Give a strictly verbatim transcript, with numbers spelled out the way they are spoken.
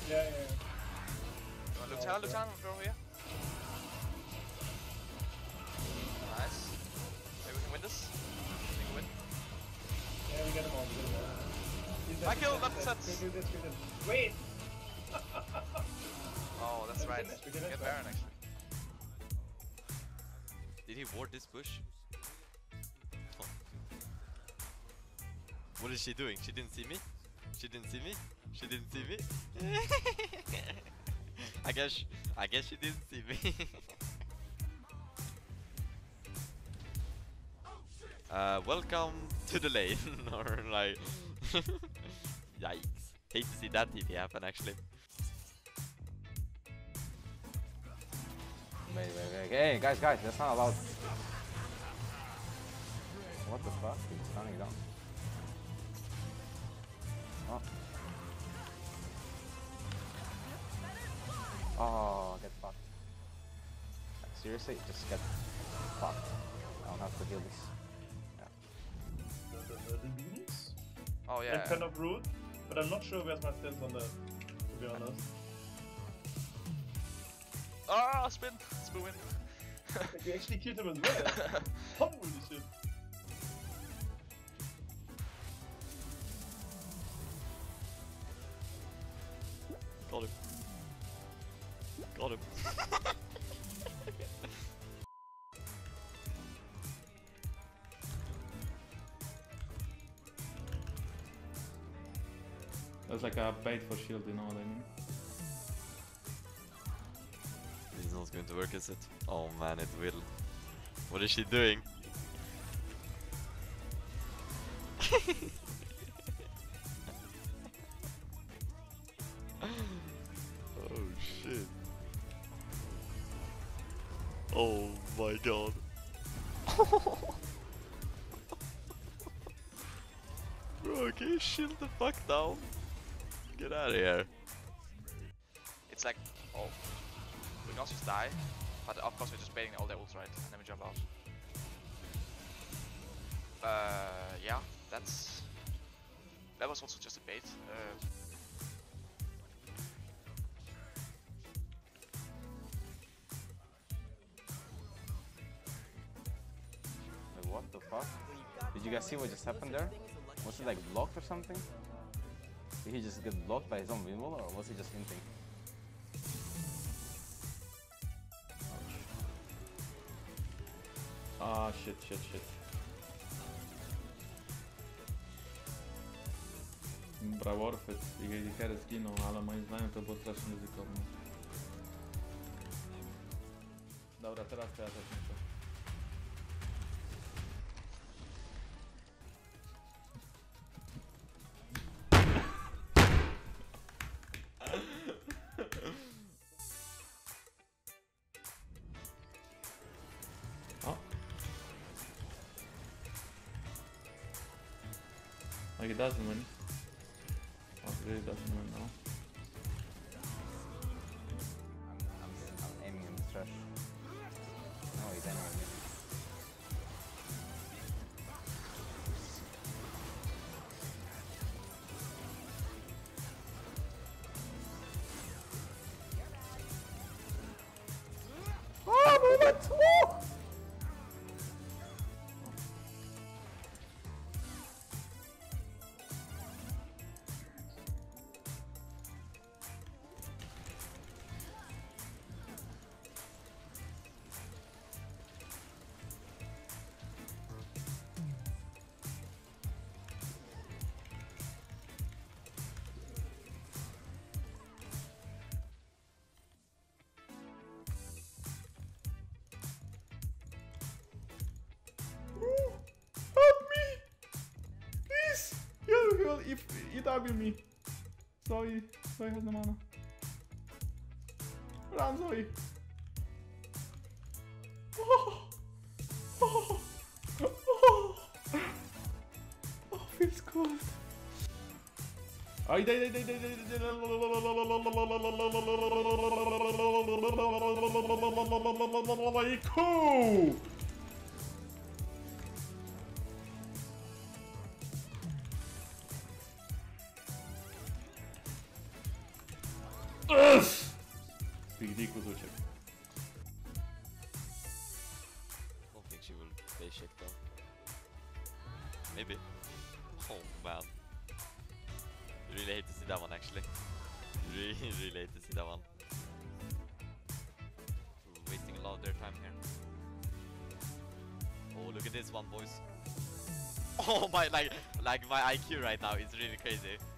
Yeah, yeah, yeah. Oh, Lucian, Lucian, go over here. Nice. Maybe we can win this. We can win. Yeah, we get him all, we get him all. He's dead, I he's killed dead, that he's set. dead. Kill this, kill this. Wait! Oh, that's We right. did it, we did it, Get right? Baron actually. Did he ward this bush? Oh. What is she doing? She didn't see me? She didn't see me? She didn't see me? I guess I guess she didn't see me. uh, welcome to the lane, or like, yikes! Hate to see that T P happen actually. Wait, wait, wait. Hey, guys, guys, that's not allowed. What the fuck? He's stunning down. Oh. Oh, get fucked. Like, seriously, just get fucked. I don't have to heal this. Yeah. The, the, the, the beans? Oh yeah. They're kind of rude, but I'm not sure where's my stance on that, to be honest. Ah, spin, spin win. Like, we actually killed him as well. Holy shit. Got him. Got him. That's like a bait for shield, you know what I mean? This is not going to work, is it? Oh man, it will. What is she doing? Oh shit. Oh my god. Bro, can you shield the fuck down? Get out of here. It's like, oh, we can also just die, but of course we're just baiting all their ults, right? And then we jump out. Uh, yeah, that's that was also just a bait. Uh, Wait, what the fuck? Did you guys see what just happened there? Was he like blocked or something? Did he just get blocked by his own windmill, or was he just hinting? Ah, shit, shit, shit. Bra, Warfit, i Heres zginął, ale moim zdaniem to było strasznie ryzykowne. Dobra, teraz to ja też muszę. O! Like it doesn't win. Oh, it really doesn't win now. I'm, I'm, I'm aiming in the trash. No, he's aiming at me. Oh, movement! Oh! Help me! Please! Heal, heal, if E W me. Zoe, Zoe has no mana. Run, Zoe! Oh! Oh! Oh! Oh, feels good. Ay, day, day, day, day, day, day, cool! Ugh! Big D кусочек. Don't think she will play shit though. Maybe. Oh man. Really hate to see that one actually. Really, really hate to see that one. We're wasting a lot of their time here. Oh, look at this one, boys. Oh my, like, like my I Q right now is really crazy.